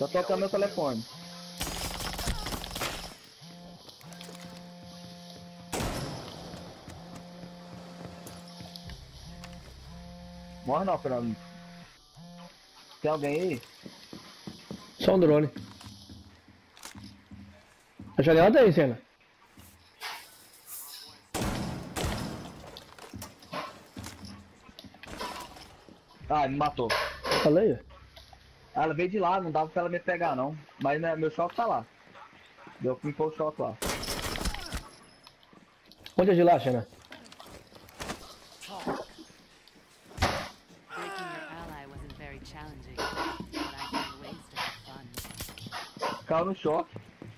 tocando meu telefone. Morre não, Fernando. Tem alguém aí? Só um drone. A janela tem, cena. Ah, ele me matou. Falei? Ah, ela veio de lá, não dava pra ela me pegar não. Mas né, meu choque tá lá. Deu pra me pôr o choque lá. Onde é de lá, Xena? Breaking your ally wasn't very challenging, but I found ways to have fun. Caiu no choque.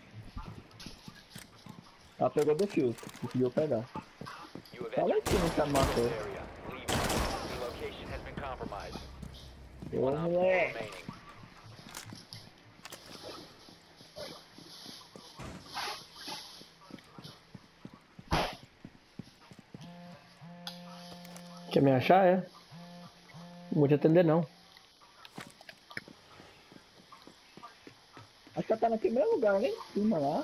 Ela pegou defuse, conseguiu pegar. You have Tá lá em entered cima que ela me matou. area. Leave. The location has been compromised. Ô, One op 4 moleque. remaining. Quer me achar, é? Não vou te atender, não. Acho que ela tá naquele mesmo lugar, lá em cima lá.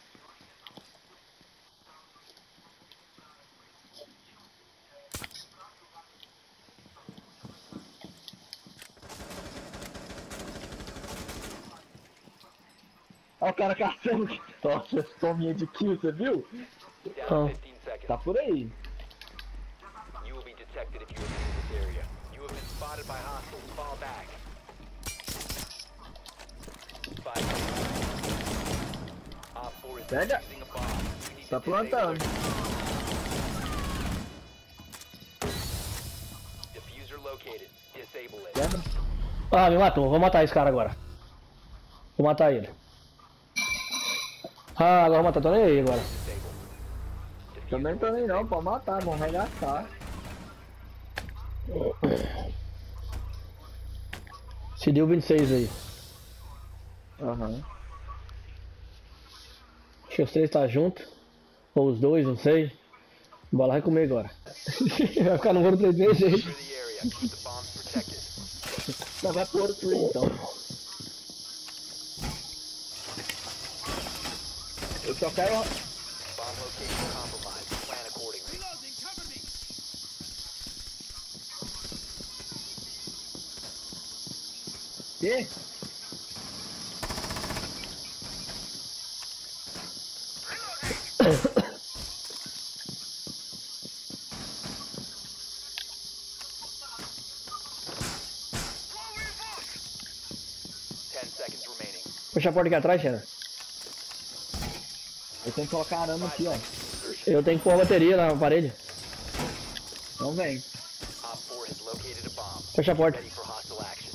Olha o cara caçando. Nossa, tominha de kill, você viu? Down Oh. to 15 seconds. Tá por aí. You will be detected if you enter this area. You have been spotted by hostiles. Fall back. 5 seconds. Op 4 is Pega. using a bomb. You need Tá to disable plantando. it. Diffuser located. Disable it. Lembra? Ah, me matou. Vou matar esse cara agora. Vou matar ele. Ah, agora vou matar. Tô nem aí agora. Disable. Diffuser Também tô was nem não, disabled. pode matar, vamos arregaçar. Se deu 26 aí. Aham. Acho que os três tá junto. Ou os dois, não sei. Bola vai comer agora. Vai ficar no ouro 3 vezes aí. Secure the area. Keep the bombs protected. Não, vai pro outro tree então. Eu só quero. Bomb location compromised. Plan accordingly. Quê? Seconds remaining. Puxa a porta aqui atrás, Xena. Eu tenho que colocar arame aqui, ó. Eu tenho que pôr a bateria na parede. Não vem. Op 4 has located a bomb. Fecha a porta. Ready for hostile action.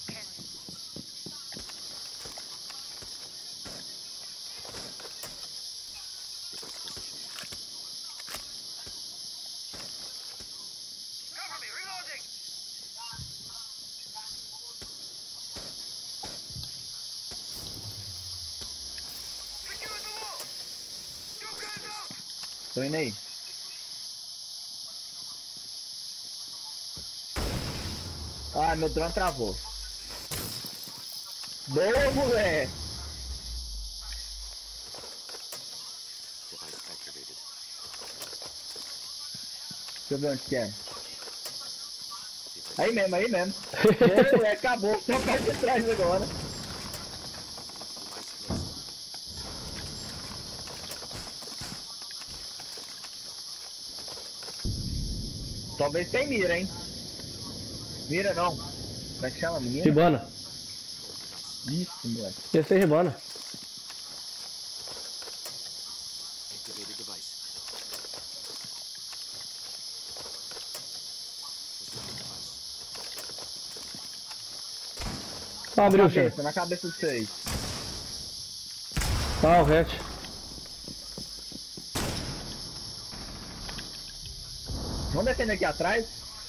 Tô indo aí. Ah, meu drone travou. Boa, moleque! Deixa eu ver onde que é. Aí mesmo, aí mesmo. Boa, moleque, acabou. Só parte de trás agora. Talvez tem mira, hein? Mira não. Como é que chama, menina? Ribana. Isso, moleque. Ia ser Ribana. Activated device. Ah, abriu, Xena. Na cabeça de vocês. Ah, o hatch. Vamos defender aqui atrás.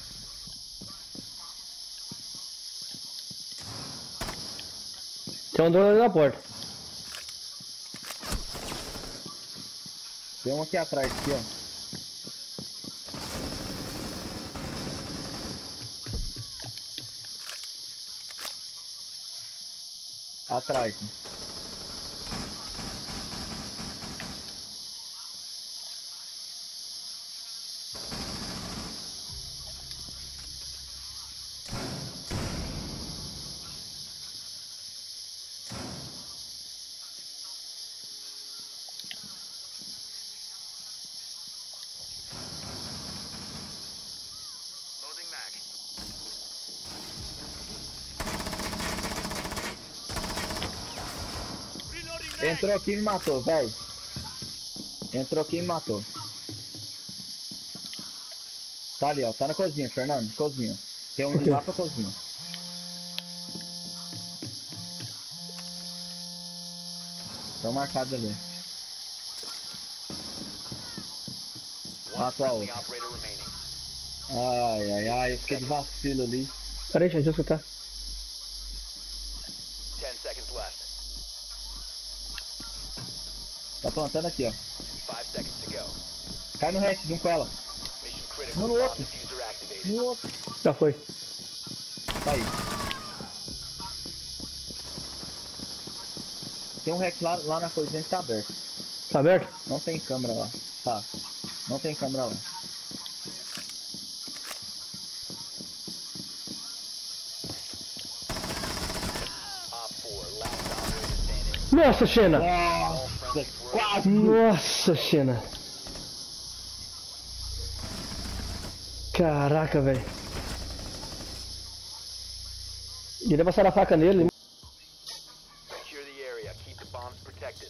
Tem um drone ali na porta. Tem um aqui atrás, aqui, ó. Atrás. Entrou aqui e me matou, velho. Entrou aqui e me matou. Tá ali, ó. Tá na cozinha, Fernando. Cozinha. Tem um de Ok. lá pra cozinha. Estão marcados ali. Matou a Friendly outra. operator remaining. Ai, ai, ai. Eu fiquei de vacilo ali. Pera aí, gente, deixa eu escutar. 10 seconds left. Tá plantando aqui, ó. 5 seconds to go. Cai no hatch, junto com ela. Mission critical. No Bomb outro. diffuser activated. No outro. Já foi. Tá aí. Tem um hatch lá na cozinha que tá aberto. Tá aberto? Não tem câmera lá. Tá. Não tem câmera lá. Op 4, last operator standing. Nossa, Xena! Nossa, quase! Nossa, Xena! Caraca, velho. Queria passar a faca nele. Secure the area. Keep the bombs protected.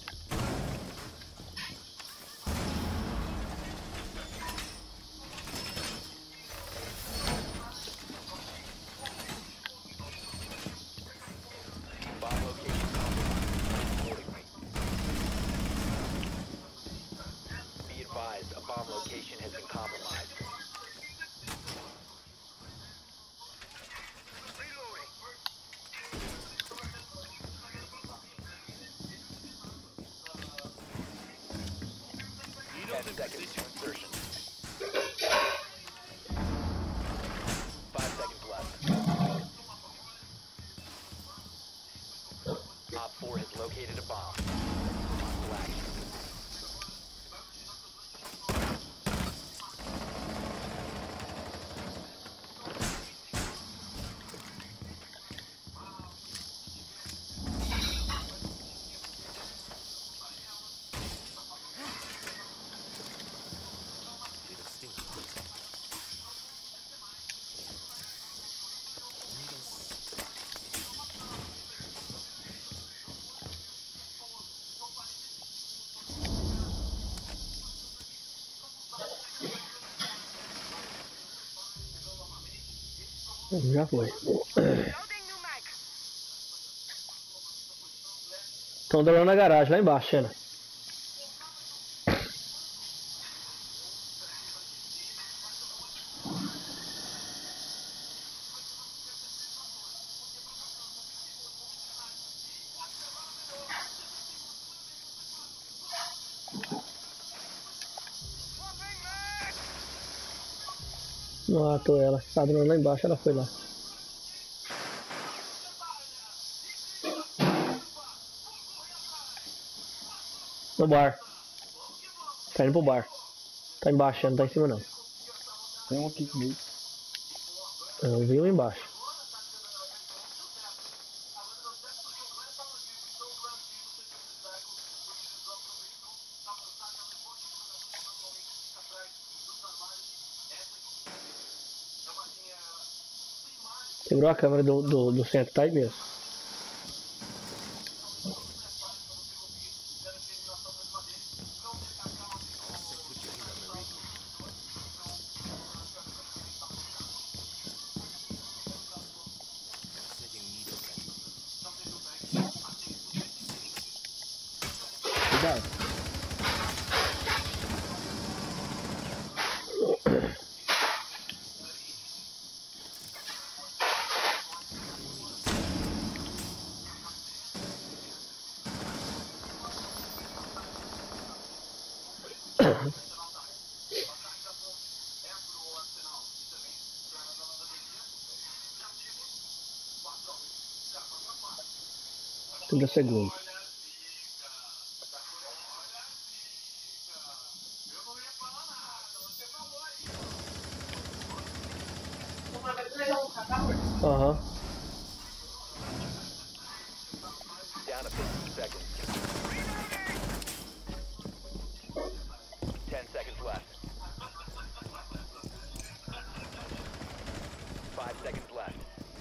Bomb location compromised. Accordingly. Be advised, a bomb location has been compromised. Ten seconds to insertion. 5 seconds left. Op 4 has located a bomb. Black. Já foi. Estão dando na garagem, lá embaixo, Xena. Matou ela. Tá dando lá embaixo, ela foi lá. No bar. Tá indo pro bar. Tá embaixo, não tá em cima não. Tem um aqui comigo. Eu vi um embaixo. Quebrou a câmera do centro, tá aí mesmo. Cuidado. 30 segundos. Aham. Down to 15 seconds. 10 seconds left. 5 seconds left.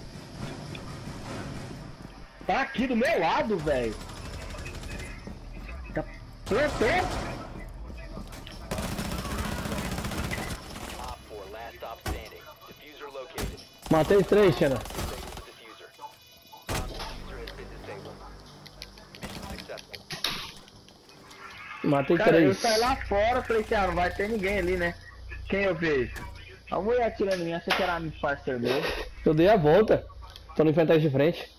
Tá aqui do meu lado, velho. Tá plantou? Op 4, last stop standing. Diffuser located. Matei 3, Xena. Disable the diffuser. Bomb diffuser has been disabled. Mission successful. Matei Cara, eu 3. saí lá fora, falei assim, ah, não vai ter ninguém ali, né? Quem eu vejo? A mulher atirando em mim, achei que era meu parceiro meu. Eu dei a volta. Tô no enfrentar de frente.